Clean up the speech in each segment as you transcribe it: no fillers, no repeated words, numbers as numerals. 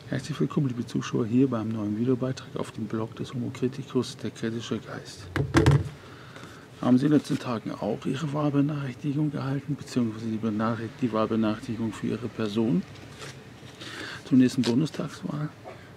Herzlich willkommen, liebe Zuschauer, hier beim neuen Videobeitrag auf dem Blog des Homo Criticus, der kritische Geist. Haben Sie in den letzten Tagen auch Ihre Wahlbenachrichtigung erhalten, beziehungsweise die Wahlbenachrichtigung für Ihre Person zur nächsten Bundestagswahl?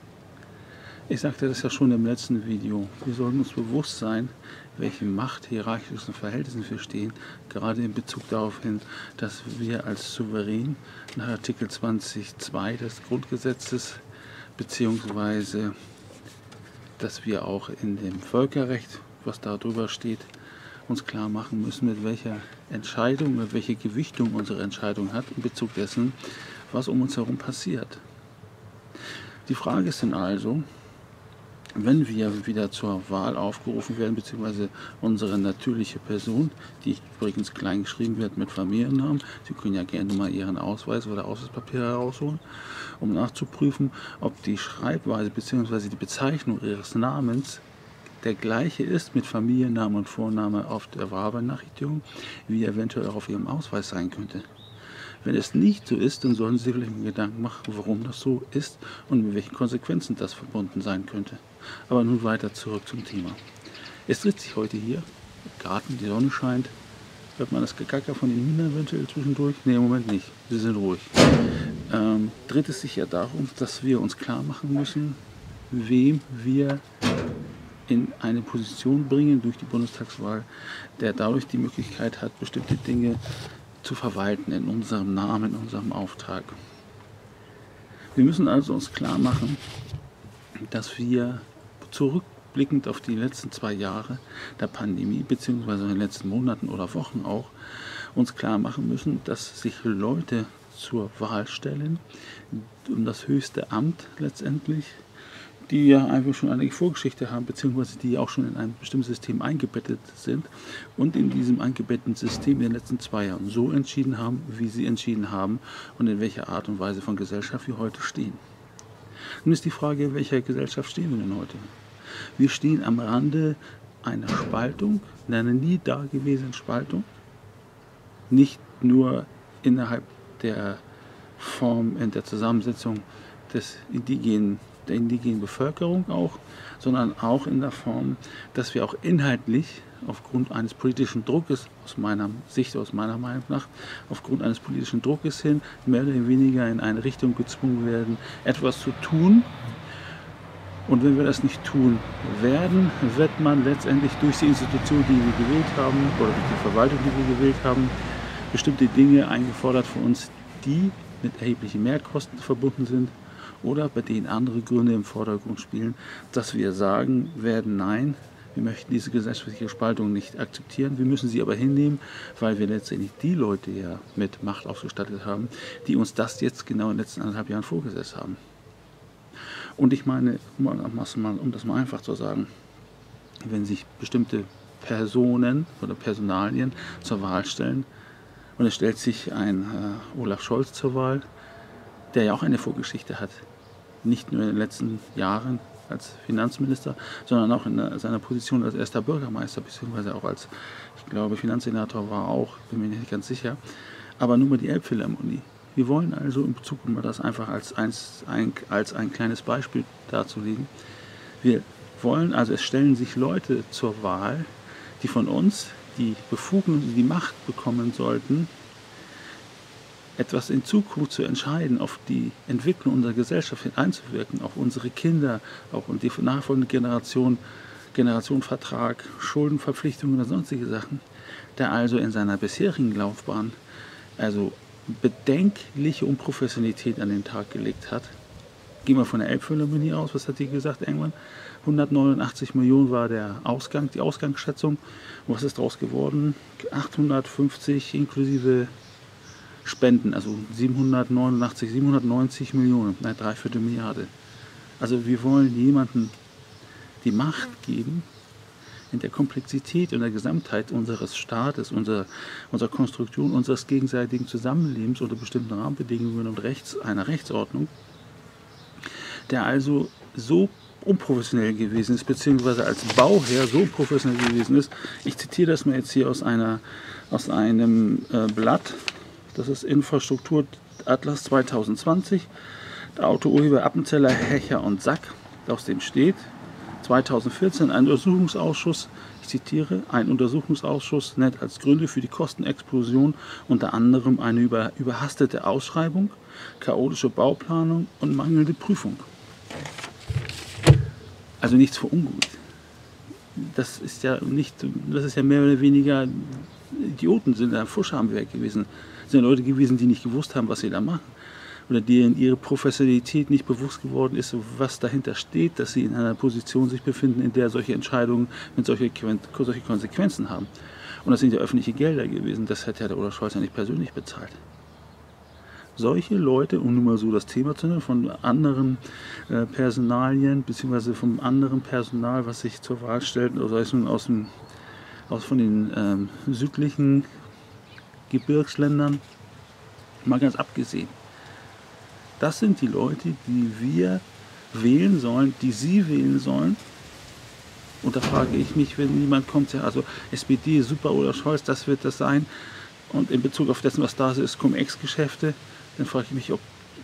Ich sagte das ja schon im letzten Video. Wir sollten uns bewusst sein, welchen machthierarchischen Verhältnissen wir stehen, gerade in Bezug darauf hin, dass wir als Souverän nach Artikel 20.2 des Grundgesetzes, beziehungsweise dass wir auch in dem Völkerrecht, was da drüber steht, uns klar machen müssen, mit welcher Entscheidung, mit welcher Gewichtung unsere Entscheidung hat in Bezug dessen, was um uns herum passiert. Die Frage ist dann also, wenn wir wieder zur Wahl aufgerufen werden, beziehungsweise unsere natürliche Person, die übrigens klein geschrieben wird mit Familiennamen, Sie können ja gerne mal Ihren Ausweis oder Ausweispapier herausholen, um nachzuprüfen, ob die Schreibweise beziehungsweise die Bezeichnung Ihres Namens der gleiche ist mit Familiennamen und Vorname auf der Wahlbenachrichtigung, wie eventuell auch auf Ihrem Ausweis sein könnte. Wenn es nicht so ist, dann sollten Sie vielleicht Gedanken machen, warum das so ist und mit welchen Konsequenzen das verbunden sein könnte. Aber nun weiter zurück zum Thema. Es dreht sich heute hier im Garten, die Sonne scheint. Hört man das Gekacker von den Hühnern eventuell zwischendurch? Ne, im Moment nicht. Sie sind ruhig. Dreht es sich ja darum, dass wir uns klar machen müssen, wem wir in eine Position bringen durch die Bundestagswahl, der dadurch die Möglichkeit hat, bestimmte Dinge zu verwalten in unserem Namen, in unserem Auftrag. Wir müssen also uns klar machen, dass wir zurückblickend auf die letzten 2 Jahre der Pandemie, beziehungsweise in den letzten Monaten oder Wochen auch, uns klar machen müssen, dass sich Leute zur Wahl stellen, um das höchste Amt letztendlich, die ja einfach schon eine Vorgeschichte haben, beziehungsweise die auch schon in ein bestimmtes System eingebettet sind und in diesem eingebetteten System in den letzten 2 Jahren so entschieden haben, wie sie entschieden haben und in welcher Art und Weise von Gesellschaft wir heute stehen. Nun ist die Frage, in welcher Gesellschaft stehen wir denn heute? Wir stehen am Rande einer Spaltung, in einer nie dagewesenen Spaltung, nicht nur innerhalb der Form, in der Zusammensetzung der indigenen Bevölkerung auch, sondern auch in der Form, dass wir auch inhaltlich aufgrund eines politischen Druckes, aus meiner Meinung nach, aufgrund eines politischen Druckes hin, mehr oder weniger in eine Richtung gezwungen werden, etwas zu tun. Und wenn wir das nicht tun werden, wird man letztendlich durch die Institution, die wir gewählt haben, oder durch die Verwaltung, die wir gewählt haben, bestimmte Dinge eingefordert von uns, die mit erheblichen Mehrkosten verbunden sind, oder bei denen andere Gründe im Vordergrund spielen, dass wir sagen werden, nein, wir möchten diese gesellschaftliche Spaltung nicht akzeptieren, wir müssen sie aber hinnehmen, weil wir letztendlich die Leute ja mit Macht ausgestattet haben, die uns das jetzt genau in den letzten 1,5 Jahren vorgesetzt haben. Und ich meine, um das mal einfach zu sagen, wenn sich bestimmte Personen oder Personalien zur Wahl stellen und es stellt sich ein Olaf Scholz zur Wahl, der ja auch eine Vorgeschichte hat, nicht nur in den letzten Jahren als Finanzminister, sondern auch in seiner Position als erster Bürgermeister, beziehungsweise auch als, ich glaube, Finanzsenator war auch, bin mir nicht ganz sicher, aber nur mal die Elbphilharmonie. Wir wollen also in Bezug, um das einfach als ein kleines Beispiel darzulegen, wir wollen, also es stellen sich Leute zur Wahl, die von uns die Befugnis, die Macht bekommen sollten, etwas in Zukunft zu entscheiden, auf die Entwicklung unserer Gesellschaft hin einzuwirken, auf unsere Kinder, auch und die nachfolgende Generationenvertrag, Schuldenverpflichtungen oder sonstige Sachen, der also in seiner bisherigen Laufbahn also bedenkliche Unprofessionalität an den Tag gelegt hat. Gehen wir von der Elbphilharmonie aus, was hat die gesagt irgendwann? 189 Millionen war der Ausgang, die Ausgangsschätzung. Und was ist daraus geworden? 850 inklusive Spenden, also 790 Millionen, eine Dreiviertel Milliarde. Also wir wollen jemandem die Macht geben, in der Komplexität und der Gesamtheit unseres Staates, unserer Konstruktion, unseres gegenseitigen Zusammenlebens unter bestimmten Rahmenbedingungen und einer Rechtsordnung, der also so unprofessionell gewesen ist, beziehungsweise als Bauherr so professionell gewesen ist. Ich zitiere das mal jetzt hier aus einem Blatt, das ist Infrastrukturatlas 2020. Der Autourheber Appenzeller, Hecher und Sack, aus dem steht: 2014 ein Untersuchungsausschuss, ich zitiere, ein Untersuchungsausschuss nennt als Gründe für die Kostenexplosion unter anderem eine überhastete Ausschreibung, chaotische Bauplanung und mangelnde Prüfung. Also nichts für ungut. Das ist ja mehr oder weniger Idioten, sind da Pfusch am Werk gewesen. Das sind Leute gewesen, die nicht gewusst haben, was sie da machen. Oder denen ihre Professionalität nicht bewusst geworden ist, was dahinter steht, dass sie in einer Position sich befinden, in der solche Entscheidungen mit solche Konsequenzen haben. Und das sind ja öffentliche Gelder gewesen, das hätte ja der Olaf Scholz ja nicht persönlich bezahlt. Solche Leute, um nun mal so das Thema zu nennen, von anderen Personalien, beziehungsweise vom anderen Personal, was sich zur Wahl stellt, oder sei es nun von den südlichen Gebirgsländern, mal ganz abgesehen. Das sind die Leute, die wir wählen sollen, die Sie wählen sollen. Und da frage ich mich, wenn jemand kommt, ja, also SPD, super, Olaf Scholz, das wird das sein. Und in Bezug auf dessen, was da ist, Cum-Ex-Geschäfte, dann frage ich mich,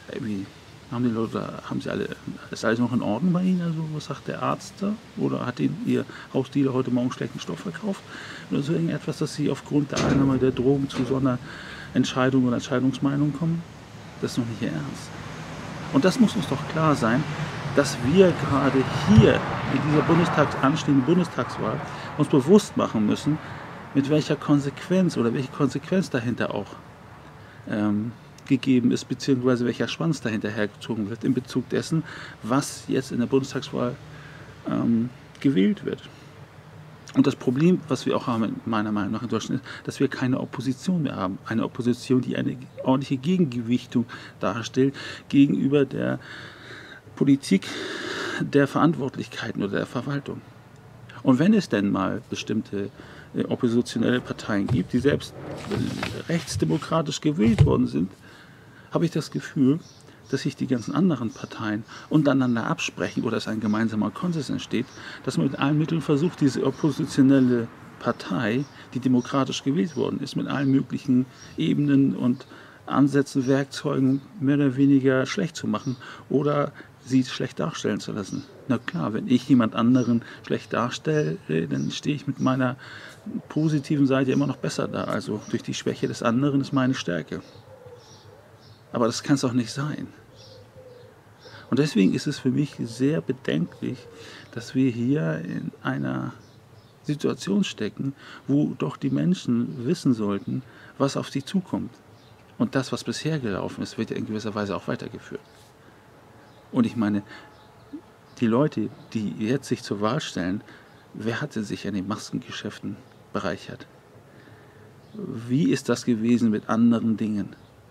haben sie alle, ist alles noch in Ordnung bei Ihnen? Also was sagt der Arzt da? Oder hat Ihnen Ihr Hausdealer heute Morgen schlechten Stoff verkauft? Oder so irgendetwas, dass Sie aufgrund der Einnahme der Drogen zu so einer Entscheidung oder Entscheidungsmeinung kommen? Das ist noch nicht Ihr Ernst. Und das muss uns doch klar sein, dass wir gerade hier in dieser anstehenden Bundestagswahl uns bewusst machen müssen, mit welcher Konsequenz oder welche Konsequenz dahinter auch gegeben ist, beziehungsweise welcher Schwanz dahinter hergezogen wird in Bezug dessen, was jetzt in der Bundestagswahl gewählt wird. Und das Problem, was wir auch haben, meiner Meinung nach in Deutschland, ist, dass wir keine Opposition mehr haben. Eine Opposition, die eine ordentliche Gegengewichtung darstellt gegenüber der Politik, der Verantwortlichkeiten oder der Verwaltung. Und wenn es denn mal bestimmte oppositionelle Parteien gibt, die selbst rechtsdemokratisch gewählt worden sind, habe ich das Gefühl, dass sich die ganzen anderen Parteien untereinander absprechen oder es ein gemeinsamer Konsens entsteht, dass man mit allen Mitteln versucht, diese oppositionelle Partei, die demokratisch gewählt worden ist, mit allen möglichen Ebenen und Ansätzen, Werkzeugen mehr oder weniger schlecht zu machen oder sie schlecht darstellen zu lassen. Na klar, wenn ich jemand anderen schlecht darstelle, dann stehe ich mit meiner positiven Seite immer noch besser da. Also durch die Schwäche des anderen ist meine Stärke. Aber das kann es doch nicht sein. Und deswegen ist es für mich sehr bedenklich, dass wir hier in einer Situation stecken, wo doch die Menschen wissen sollten, was auf sie zukommt. Und das, was bisher gelaufen ist, wird ja in gewisser Weise auch weitergeführt. Und ich meine, die Leute, die jetzt sich zur Wahl stellen, wer hatte sich an den Maskengeschäften bereichert? Wie ist das gewesen mit anderen Dingen?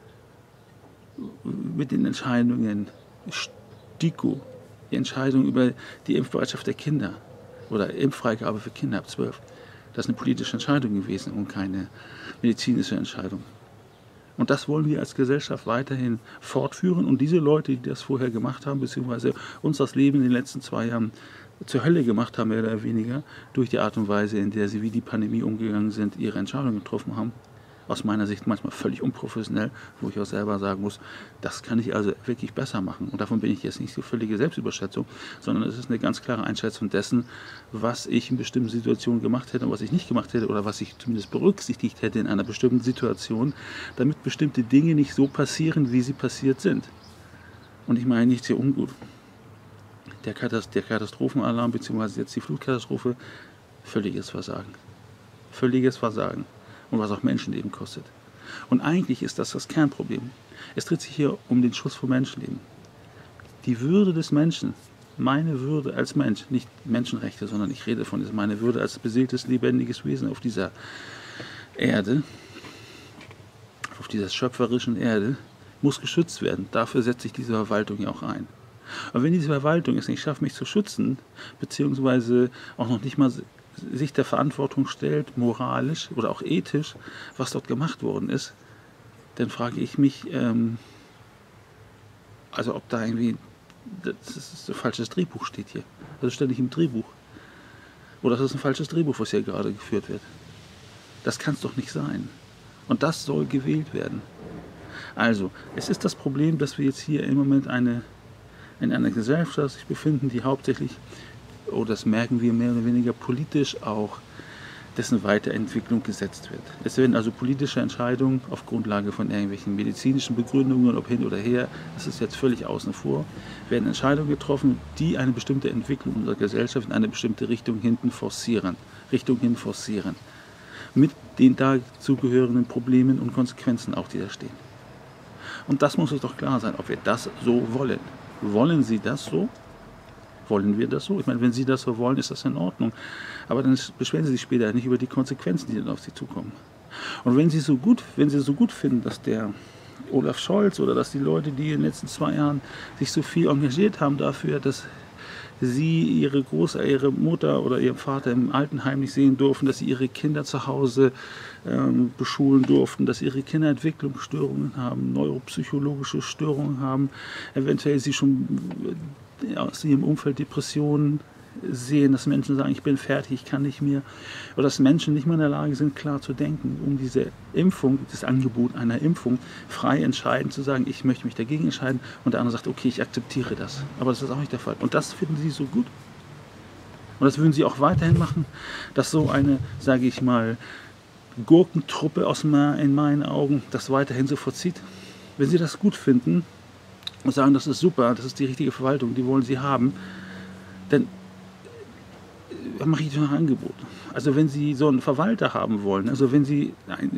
Mit den Entscheidungen, STIKO, die Entscheidung über die Impfbereitschaft der Kinder oder Impffreigabe für Kinder ab 12. Das ist eine politische Entscheidung gewesen und keine medizinische Entscheidung. Und das wollen wir als Gesellschaft weiterhin fortführen. Und diese Leute, die das vorher gemacht haben, beziehungsweise uns das Leben in den letzten 2 Jahren zur Hölle gemacht haben, mehr oder weniger, durch die Art und Weise, in der sie wie die Pandemie umgegangen sind, ihre Entscheidungen getroffen haben, aus meiner Sicht manchmal völlig unprofessionell, wo ich auch selber sagen muss, das kann ich also wirklich besser machen. Und davon bin ich jetzt nicht so völlige Selbstüberschätzung, sondern es ist eine ganz klare Einschätzung dessen, was ich in bestimmten Situationen gemacht hätte und was ich nicht gemacht hätte oder was ich zumindest berücksichtigt hätte in einer bestimmten Situation, damit bestimmte Dinge nicht so passieren, wie sie passiert sind. Und ich meine nicht sehr ungut. Der Katastrophenalarm bzw. jetzt die Flutkatastrophe, völliges Versagen. Völliges Versagen. Und was auch Menschenleben kostet. Und eigentlich ist das das Kernproblem. Es dreht sich hier um den Schutz von Menschenleben. Die Würde des Menschen, meine Würde als Mensch, nicht Menschenrechte, sondern ich rede von meine Würde als beseeltes, lebendiges Wesen auf dieser Erde, auf dieser schöpferischen Erde, muss geschützt werden. Dafür setzt sich diese Verwaltung ja auch ein. Aber wenn diese Verwaltung es nicht schafft, mich zu schützen, beziehungsweise auch noch nicht mal sich der Verantwortung stellt, moralisch oder auch ethisch, was dort gemacht worden ist, dann frage ich mich, also ob da irgendwie das ist ein falsches Drehbuch steht hier. Also ständig im Drehbuch. Oder das ist ein falsches Drehbuch, was hier gerade geführt wird. Das kann es doch nicht sein. Und das soll gewählt werden. Also, es ist das Problem, dass wir jetzt hier im Moment in einer Gesellschaft sich befinden, die hauptsächlich, das merken wir mehr oder weniger politisch auch, dessen Weiterentwicklung gesetzt wird. Es werden also politische Entscheidungen auf Grundlage von irgendwelchen medizinischen Begründungen, ob hin oder her, das ist jetzt völlig außen vor, werden Entscheidungen getroffen, die eine bestimmte Entwicklung unserer Gesellschaft in eine bestimmte Richtung hin forcieren. Mit den dazugehörigen Problemen und Konsequenzen auch, die da stehen. Und das muss uns doch klar sein, ob wir das so wollen. Wollen Sie das so? Wollen wir das so? Ich meine, wenn Sie das so wollen, ist das in Ordnung. Aber dann beschweren Sie sich später nicht über die Konsequenzen, die dann auf Sie zukommen. Und wenn Sie so gut finden, dass der Olaf Scholz oder dass die Leute, die in den letzten 2 Jahren sich so viel engagiert haben dafür, dass Sie ihre Mutter oder Ihren Vater im Altenheim nicht sehen durften, dass Sie Ihre Kinder zu Hause beschulen durften, dass Ihre Kinder Entwicklungsstörungen haben, neuropsychologische Störungen haben, eventuell Sie schon aus ihrem Umfeld Depressionen sehen, dass Menschen sagen, ich bin fertig, ich kann nicht mehr, oder dass Menschen nicht mehr in der Lage sind, klar zu denken, um diese Impfung, das Angebot einer Impfung, frei entscheiden zu sagen, ich möchte mich dagegen entscheiden, und der andere sagt, okay, ich akzeptiere das. Aber das ist auch nicht der Fall. Und das finden Sie so gut. Und das würden Sie auch weiterhin machen, dass so eine, sage ich mal, Gurkentruppe in meinen Augen das weiterhin so vollzieht. Wenn Sie das gut finden und sagen, das ist super, das ist die richtige Verwaltung, die wollen Sie haben, dann mache ich Ihnen ein Angebot. Also wenn Sie so einen Verwalter haben wollen, also wenn Sie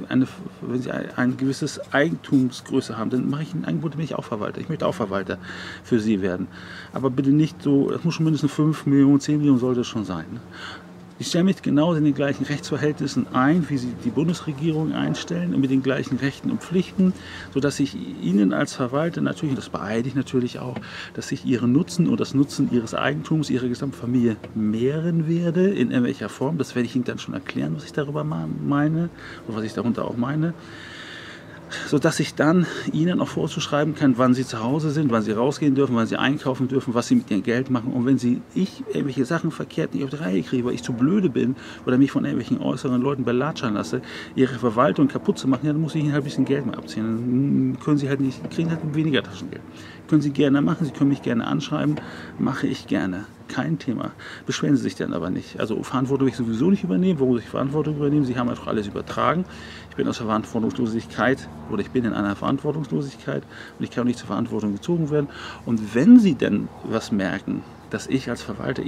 ein gewisses Eigentumsgröße haben, dann mache ich Ihnen ein Angebot, dann bin ich auch Verwalter. Ich möchte auch Verwalter für Sie werden. Aber bitte nicht so, es muss schon mindestens 5 Millionen, 10 Millionen sollte es schon sein. Ich stelle mich genauso in den gleichen Rechtsverhältnissen ein, wie sie die Bundesregierung einstellen, und mit den gleichen Rechten und Pflichten, sodass ich Ihnen als Verwalter natürlich, und das beeide ich natürlich auch, dass ich Ihren Nutzen und das Nutzen Ihres Eigentums, Ihrer Gesamtfamilie mehren werde, in welcher Form. Das werde ich Ihnen dann schon erklären, was ich darüber meine und was ich darunter auch meine. Sodass ich dann Ihnen auch vorzuschreiben kann, wann Sie zu Hause sind, wann Sie rausgehen dürfen, wann Sie einkaufen dürfen, was Sie mit Ihrem Geld machen. Und wenn ich irgendwelche Sachen verkehrt nicht auf die Reihe kriege, weil ich zu blöde bin oder mich von irgendwelchen äußeren Leuten belatschern lasse, Ihre Verwaltung kaputt zu machen, ja, dann muss ich Ihnen halt ein bisschen Geld mal abziehen. Dann können Sie halt nicht, kriegen halt weniger Taschengeld. Können Sie gerne machen, Sie können mich gerne anschreiben, mache ich gerne. Kein Thema. Beschweren Sie sich dann aber nicht. Also Verantwortung will ich sowieso nicht übernehmen. Warum soll ich Verantwortung übernehmen? Sie haben einfach alles übertragen. Ich bin aus der Verantwortungslosigkeit oder ich bin in einer Verantwortungslosigkeit und ich kann auch nicht zur Verantwortung gezogen werden. Und wenn Sie denn was merken, dass ich als Verwalter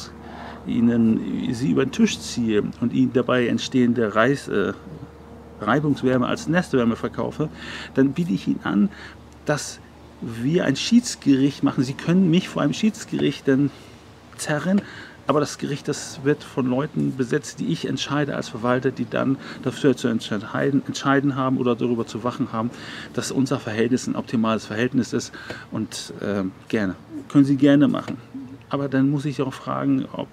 Sie über den Tisch ziehe und Ihnen dabei entstehende Reibungswärme als Nestwärme verkaufe, dann biete ich Ihnen an, dass wir ein Schiedsgericht machen. Sie können mich vor einem Schiedsgericht dann zerren, aber das Gericht, das wird von Leuten besetzt, die ich entscheide als Verwalter, die dann dafür zu entscheiden haben oder darüber zu wachen haben, dass unser Verhältnis ein optimales Verhältnis ist. Und gerne, können Sie gerne machen. Aber dann muss ich auch fragen, ob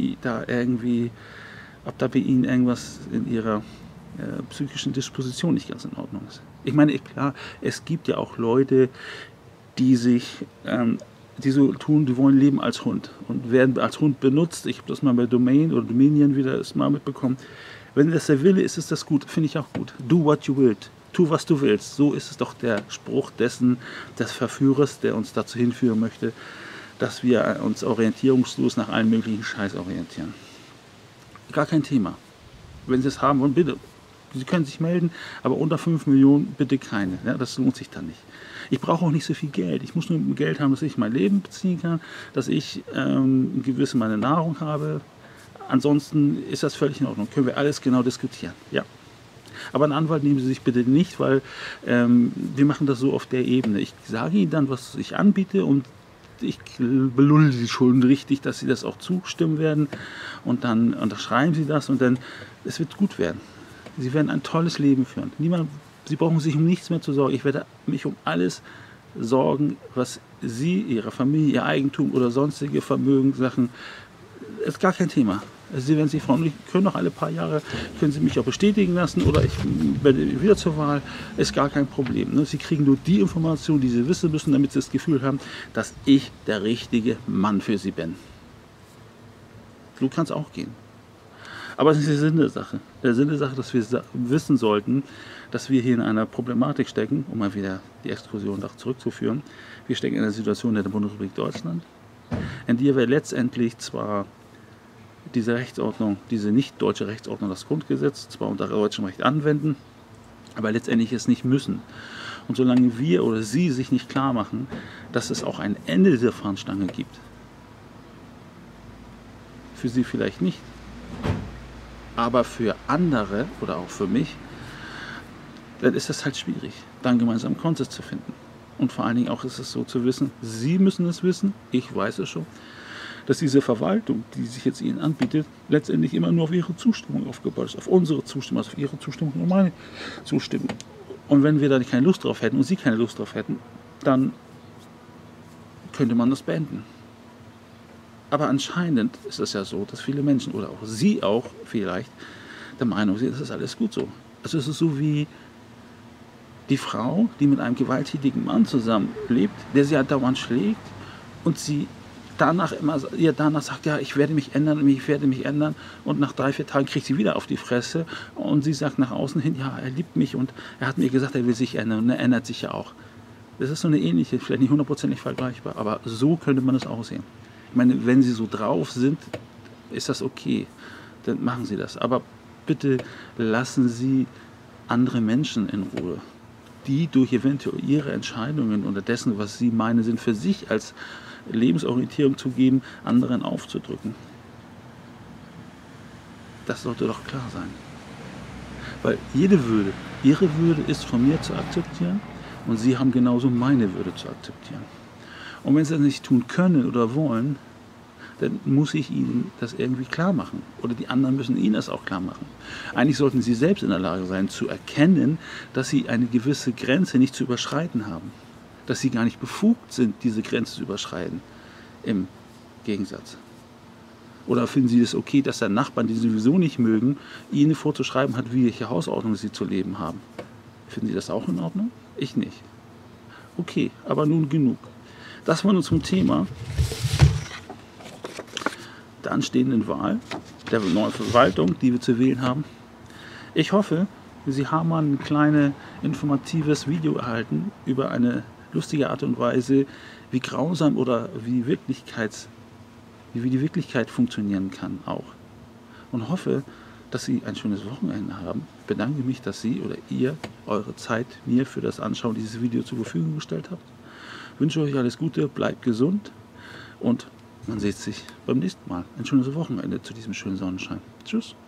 da bei Ihnen irgendwas in Ihrer psychischen Disposition nicht ganz in Ordnung ist. Ich meine, klar, es gibt ja auch Leute, die so tun, die wollen leben als Hund und werden als Hund benutzt. Ich habe das mal bei Dominion wieder mal mitbekommen. Wenn das der Wille ist, ist das gut, finde ich auch gut. Do what you will. Tu, was du willst. So ist es doch der Spruch des Verführers, der uns dazu hinführen möchte, dass wir uns orientierungslos nach allen möglichen Scheiß orientieren. Gar kein Thema. Wenn Sie es haben wollen, bitte. Sie können sich melden, aber unter 5 Millionen bitte keine. Ja, das lohnt sich dann nicht. Ich brauche auch nicht so viel Geld. Ich muss nur Geld haben, dass ich mein Leben beziehen kann, dass ich gewisse meine Nahrung habe. Ansonsten ist das völlig in Ordnung. Können wir alles genau diskutieren. Ja. Aber einen Anwalt nehmen Sie sich bitte nicht, weil wir machen das so auf der Ebene. Ich sage Ihnen dann, was ich anbiete, und ich belulle Sie schon richtig, dass Sie das auch zustimmen werden. Und dann unterschreiben Sie das und dann, es wird gut werden. Sie werden ein tolles Leben führen. Sie brauchen sich um nichts mehr zu sorgen. Ich werde mich um alles sorgen, was Sie, Ihre Familie, Ihr Eigentum oder sonstige Vermögenssachen, ist gar kein Thema. Also Sie werden sich freuen. Ich können noch alle paar Jahre, können Sie mich auch bestätigen lassen oder ich werde wieder zur Wahl, ist gar kein Problem. Sie kriegen nur die Informationen, die Sie wissen müssen, damit Sie das Gefühl haben, dass ich der richtige Mann für Sie bin. So kann es auch gehen. Aber es ist der Sinn der Sache. Der Sinn der Sache, dass wir wissen sollten, dass wir hier in einer Problematik stecken, um mal wieder die Exkursion zurückzuführen. Wir stecken in einer Situation in der Bundesrepublik Deutschland, in der wir letztendlich zwar diese Rechtsordnung, diese nicht deutsche Rechtsordnung, das Grundgesetz, zwar unter deutschem Recht anwenden, aber letztendlich es nicht müssen. Und solange wir oder Sie sich nicht klar machen, dass es auch ein Ende dieser Fahnenstange gibt, für Sie vielleicht nicht, aber für andere oder auch für mich, dann ist es halt schwierig, dann gemeinsam einen Konsens zu finden. Und vor allen Dingen auch ist es so zu wissen, Sie müssen es wissen, ich weiß es schon, dass diese Verwaltung, die sich jetzt Ihnen anbietet, letztendlich immer nur auf Ihre Zustimmung aufgebaut ist, auf unsere Zustimmung, also auf Ihre Zustimmung und meine Zustimmung. Und wenn wir da keine Lust drauf hätten und Sie keine Lust drauf hätten, dann könnte man das beenden. Aber anscheinend ist es ja so, dass viele Menschen oder auch Sie auch vielleicht der Meinung sind, das ist alles gut so. Also es ist so wie die Frau, die mit einem gewalttätigen Mann zusammenlebt, der sie halt dauernd schlägt und sie danach sagt, ja, ich werde mich ändern und nach 3-4 Tagen kriegt sie wieder auf die Fresse und sie sagt nach außen hin, ja, er liebt mich und er hat mir gesagt, er will sich ändern und er ändert sich ja auch. Das ist so eine ähnliche, vielleicht nicht 100% vergleichbar, aber so könnte man es auch sehen. Ich meine, wenn Sie so drauf sind, ist das okay, dann machen Sie das. Aber bitte lassen Sie andere Menschen in Ruhe, die durch eventuell ihre Entscheidungen oder dessen, was sie meinen, sind für sich als Lebensorientierung zu geben, anderen aufzudrücken. Das sollte doch klar sein. Weil jede Würde, Ihre Würde ist von mir zu akzeptieren und Sie haben genauso meine Würde zu akzeptieren. Und wenn Sie das nicht tun können oder wollen, dann muss ich Ihnen das irgendwie klar machen. Oder die anderen müssen Ihnen das auch klar machen. Eigentlich sollten Sie selbst in der Lage sein, zu erkennen, dass Sie eine gewisse Grenze nicht zu überschreiten haben. Dass Sie gar nicht befugt sind, diese Grenze zu überschreiten. Im Gegensatz. Oder finden Sie es okay, dass der Nachbarn, die Sie sowieso nicht mögen, Ihnen vorzuschreiben hat, welche Hausordnung Sie zu leben haben? Finden Sie das auch in Ordnung? Ich nicht. Okay, aber nun genug. Das war nun zum Thema der anstehenden Wahl, der neuen Verwaltung, die wir zu wählen haben. Ich hoffe, Sie haben mal ein kleines informatives Video erhalten über eine lustige Art und Weise, wie grausam oder wie die Wirklichkeit funktionieren kann auch. Und hoffe, dass Sie ein schönes Wochenende haben. Ich bedanke mich, dass Sie oder ihr eure Zeit mir für das Anschauen dieses Videos zur Verfügung gestellt habt. Ich wünsche euch alles Gute, bleibt gesund und man sieht sich beim nächsten Mal. Ein schönes Wochenende zu diesem schönen Sonnenschein. Tschüss.